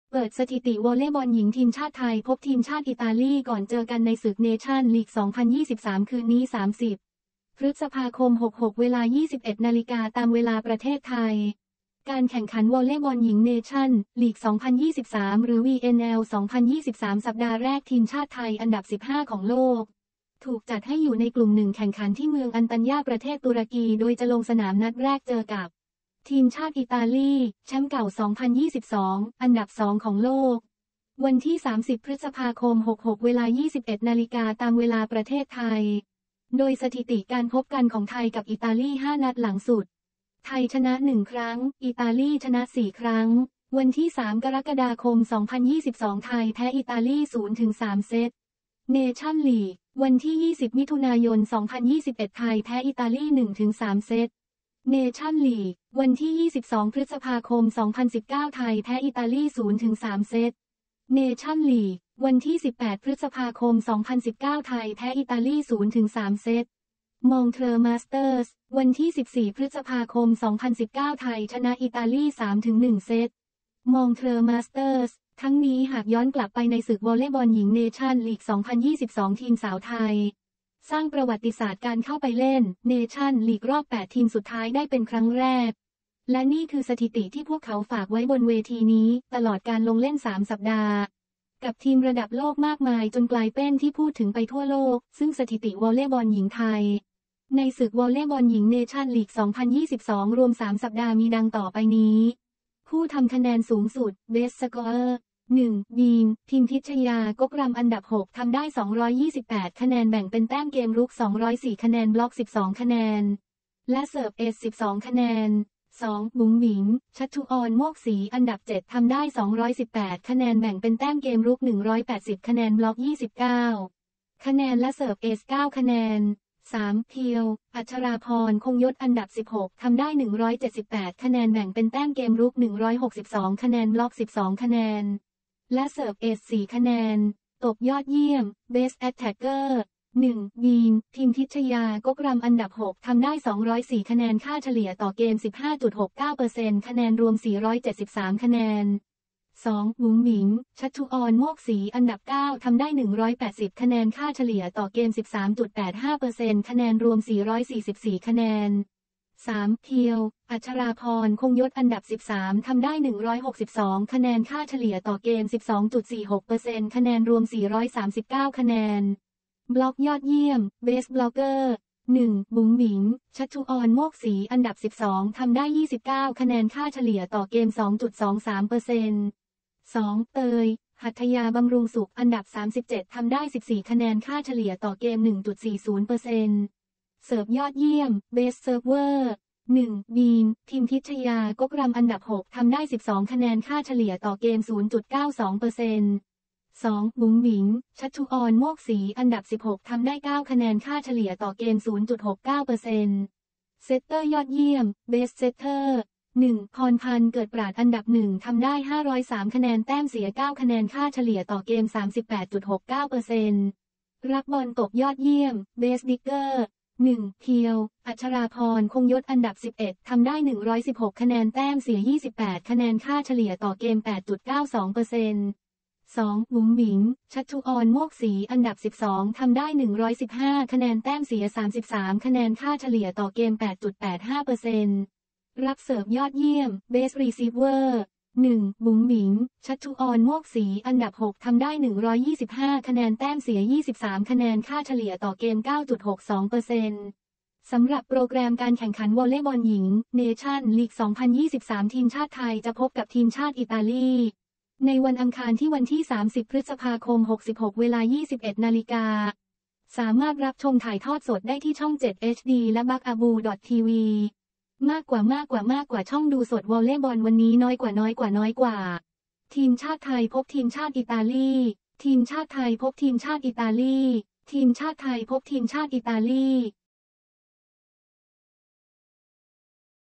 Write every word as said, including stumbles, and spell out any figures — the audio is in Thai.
เปิดสถิติวอลเลย์บอลหญิงทีมชาติไทยพบทีมชาติอิตาลีก่อนเจอกันในศึกเนชั่นลีก สองพันยี่สิบสาม คืนนี้ สามสิบ พฤษภาคม หกสิบหก เวลา ยี่สิบเอ็ด นาฬิกาตามเวลาประเทศไทยการแข่งขันวอลเลย์บอลหญิงเนชั่นลีก สองพันยี่สิบสาม หรือ วี เอ็น แอล สองพันยี่สิบสาม สัปดาห์แรกทีมชาติไทยอันดับ สิบห้า ของโลกถูกจัดให้อยู่ในกลุ่มหนึ่งแข่งขันที่เมืองอันตัญญาประเทศตุรกีโดยจะลงสนามนัดแรกเจอกับทีมชาติอิตาลีแชมป์เก่า สองพันยี่สิบสอง อันดับ สอง ของโลกวันที่ สามสิบ พฤษภาคม หกสิบหก เวลา ยี่สิบเอ็ด นาฬิกาตามเวลาประเทศไทยโดยสถิติการพบกันของไทยกับอิตาลี ห้า นัดหลังสุดไทยชนะหนึ่งครั้งอิตาลีชนะสี่ครั้งวันที่ สาม กรกฎาคม สองพันยี่สิบสอง ไทยแพ้อิตาลี ศูนย์ถึงสาม เซตเนชั่นลีกวันที่ ยี่สิบ มิถุนายน สองพันยี่สิบเอ็ด ไทยแพ้อิตาลี หนึ่งถึงสาม เซตเนชั่นลีกวันที่ ยี่สิบสอง พฤษภาคม สองพันสิบเก้า ไทยแพ้อิตาลี ศูนย์ถึงสาม เซตเนชั่นลีกวันที่ สิบแปด พฤษภาคม สองพันสิบเก้า ไทยแพ้อิตาลี ศูนย์ถึงสาม เซตมองเทอร์มาสเตอร์สวันที่ สิบสี่ พฤษภาคม สองพันสิบเก้า ไทยชนะอิตาลี สามถึงหนึ่ง เซตมองเทอร์มาสเตอร์สทั้งนี้หากย้อนกลับไปในศึกวอลเลย์บอลหญิงเนชั่นลีก สองพันยี่สิบสอง ทีมสาวไทยสร้างประวัติศาสตร์การเข้าไปเล่นเนชั่นลีกรอบ แปด ทีมสุดท้ายได้เป็นครั้งแรกและนี่คือสถิติที่พวกเขาฝากไว้บนเวทีนี้ตลอดการลงเล่นสามสัปดาห์กับทีมระดับโลกมากมายจนกลายเป็นที่พูดถึงไปทั่วโลกซึ่งสถิติวอลเลย์บอลหญิงไทยในศึกวอลเลย์บอลหญิงเนชั่นลีก สองพันยี่สิบสอง รวมสามสัปดาห์มีดังต่อไปนี้ผู้ทำคะแนนสูงสุด Best Scorer หนึ่ง บีมพิมพิชยากกรำอันดับ หก ทำได้ สองร้อยยี่สิบแปด คะแนนแบ่งเป็นแต้มเกมรุก สองร้อยสี่ คะแนนบล็อก สิบสอง คะแนนและเสิร์ฟเอส สิบสอง คะแนน สอง บุ๋งหมิงชัชชุออนโมกศรีอันดับ เจ็ด ทำได้ สองร้อยสิบแปด คะแนนแบ่งเป็นแต้มเกมรุก หนึ่งร้อยแปดสิบ คะแนนบล็อก ยี่สิบเก้า คะแนนและเสิร์ฟเอส เก้า คะแนนสาม เพียวอัชราพรคงยศอันดับ สิบหก ทำได้ หนึ่งร้อยเจ็ดสิบแปด คะแนนแบ่งเป็นแต้มเกมรุก หนึ่งร้อยหกสิบสอง คะแนนบล็อก สิบสอง คะแนนและเสิร์ฟเอส สี่ คะแนนตบยอดเยี่ยม Best Attacker หนึ่ง บีมพิมพิชยากกรำอันดับ หก ทำได้ สองร้อยสี่ คะแนนค่าเฉลี่ยต่อเกม สิบห้าจุดหกเก้าเปอร์เซ็นต์ คะแนนรวม สี่ร้อยเจ็ดสิบสาม คะแนนสอง บุ๋งหมิงชัชชุออนโมกศรีอันดับ เก้า ทำได้ หนึ่งร้อยแปดสิบ คะแนนค่าเฉลี่ยต่อเกม สิบสามจุดแปดห้าเปอร์เซ็นต์ คะแนนรวม สี่ร้อยสี่สิบสี่ คะแนนสาม เพียวอัชราพรคงยศอันดับ สิบสาม ทำได้ หนึ่งร้อยหกสิบสอง คะแนนค่าเฉลี่ยต่อเกม สิบสองจุดสี่หกเปอร์เซ็นต์ คะแนนรวม สี่ร้อยสามสิบเก้า คะแนนบล็อกยอดเยี่ยม Best Blocker หนึ่ง บุ๋งหมิงชัชชุออนโมกศรีอันดับ สิบสอง ทำได้ ยี่สิบเก้า คะแนนค่าเฉลี่ยต่อเกม สองจุดสองสามเปอร์เซ็นต์สอง เตยหัตถยาบำรุงสุขอันดับ สามสิบเจ็ด ทำได้ สิบสี่ คะแนนค่าเฉลี่ยต่อเกม หนึ่งจุดสี่ศูนย์เปอร์เซ็นต์ เสิร์ฟยอดเยี่ยม Best Server หนึ่ง บีมพิมพิชยากกรำอันดับ หก ทำได้ สิบสอง คะแนนค่าเฉลี่ยต่อเกม ศูนย์จุดเก้าสองเปอร์เซ็นต์ สอง บุ๋งหมิงชัชชุออนโมกศรีอันดับ สิบหก ทำได้ เก้า คะแนนค่าเฉลี่ยต่อเกม ศูนย์จุดหกเก้าเปอร์เซ็นต์ เซตเตอร์ยอดเยี่ยม Best Setterหนึ่ง พรพันธ์เกิดปราดอันดับ หนึ่ง ทำได้ ห้าร้อยสาม คะแนนแต้มเสีย เก้า คะแนนค่าเฉลี่ยต่อเกม สามสิบแปดจุดหกเก้าเปอร์เซ็นต์ รับบอลตกยอดเยี่ยม Best Digger หนึ่ง เพียวอัชราพรคงยศอันดับ สิบเอ็ด ทำได้ หนึ่งร้อยสิบหก คะแนนแต้มเสีย ยี่สิบแปด คะแนนค่าเฉลี่ยต่อเกม แปดจุดเก้าสองเปอร์เซ็นต์ สอง บุ๋งหมิงชัชชุออนโมกศรีอันดับ สิบสอง ทำได้ หนึ่งร้อยสิบห้า คะแนนแต้มเสีย สามสิบสาม คะแนนค่าเฉลี่ยต่อเกม แปดจุดแปดห้าเปอร์เซ็นต์ รับเสิร์ฟยอดเยี่ยม Best Receiver หนึ่ง บุ๋งหมิงชัชชุออนโมกศรีอันดับ หก ทำได้ หนึ่งร้อยยี่สิบห้า คะแนนแต้มเสีย ยี่สิบสาม คะแนนค่าเฉลี่ยต่อเกม เก้าจุดหกสองเปอร์เซ็นต์ สำหรับโปรแกรมการแข่งขันวอลเลย์บอลหญิงเนชั่นลีก สองพันยี่สิบสาม ทีมชาติไทยจะพบกับทีมชาติอิตาลีในวันอังคารที่วันที่ สามสิบ พฤษภาคม หกสิบหก เวลา ยี่สิบเอ็ด นาฬิกาสามารถรับชมถ่ายทอดสดได้ที่ช่อง เจ็ด เอช ดี และบักอาบู ที วี มากกว่ามากกว่ามากกว่าช่องดูสดวอลเลย์บอลวันนี้น้อยกว่าน้อยกว่าน้อยกว่าทีมชาติไทยพบทีมชาติอิตาลีทีมชาติไทยพบทีมชาติอิตาลีทีมชาติไทยพบทีมชาติอิตาลี